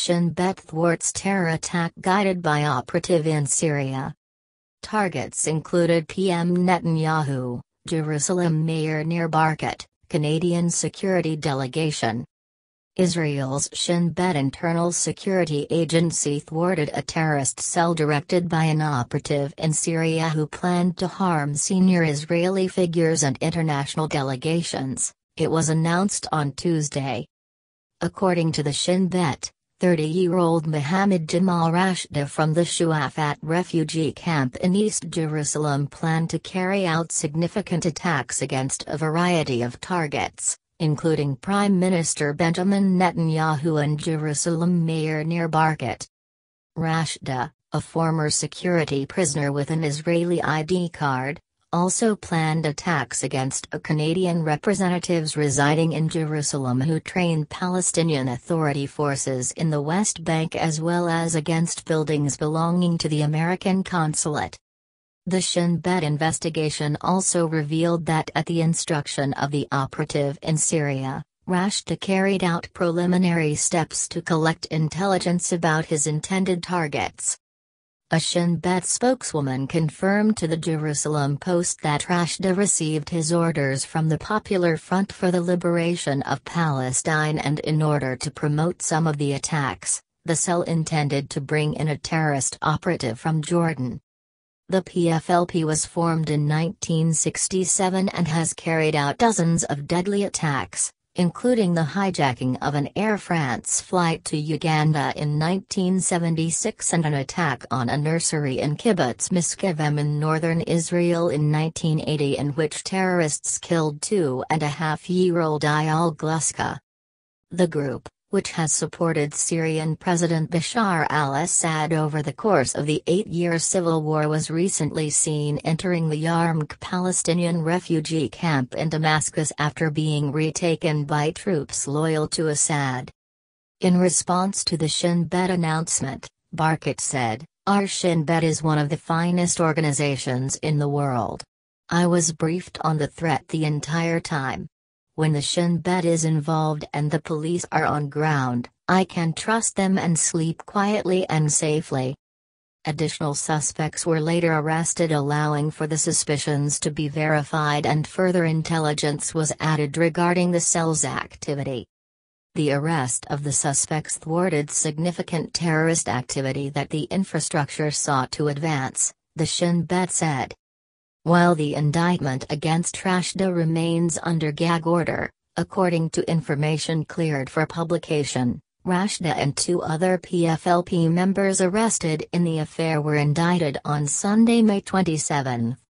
Shin Bet thwarts terror attack guided by operative in Syria. Targets included PM Netanyahu, Jerusalem Mayor Nir Barkat, Canadian security delegation. Israel's Shin Bet internal security agency thwarted a terrorist cell directed by an operative in Syria who planned to harm senior Israeli figures and international delegations, it was announced on Tuesday. According to the Shin Bet, 30-year-old Mohammed Jamal Rashda from the Shuafat refugee camp in East Jerusalem planned to carry out significant attacks against a variety of targets, including Prime Minister Benjamin Netanyahu and Jerusalem Mayor Nir Barkat. Rashda, a former security prisoner with an Israeli ID card, also planned attacks against Canadian representatives residing in Jerusalem who train Palestinian Authority forces in the West Bank as well as against buildings belonging to the American consulate. The Shin Bet investigation also revealed that at the instruction of the operative in Syria, Rashda carried out preliminary steps to collect intelligence about his intended targets. A Shin Bet spokeswoman confirmed to the Jerusalem Post that Rashda received his orders from the Popular Front for the Liberation of Palestine, and in order to promote some of the attacks, the cell intended to bring in a terrorist operative from Jordan. The PFLP was formed in 1967 and has carried out dozens of deadly attacks, including the hijacking of an Air France flight to Uganda in 1976 and an attack on a nursery in Kibbutz Miskevem in northern Israel in 1980 in which terrorists killed 2.5-year-old Eyal Gluska. The group, which has supported Syrian President Bashar al-Assad over the course of the 8-year civil war, was recently seen entering the Yarmouk Palestinian refugee camp in Damascus after being retaken by troops loyal to Assad. In response to the Shin Bet announcement, Barkat said, "Our Shin Bet is one of the finest organizations in the world. I was briefed on the threat the entire time. When the Shin Bet is involved and the police are on ground, I can trust them and sleep quietly and safely." Additional suspects were later arrested, allowing for the suspicions to be verified, and further intelligence was added regarding the cell's activity. The arrest of the suspects thwarted significant terrorist activity that the infrastructure sought to advance, the Shin Bet said. While the indictment against Rashda remains under gag order, according to information cleared for publication, Rashda and 2 other PFLP members arrested in the affair were indicted on Sunday, May 27.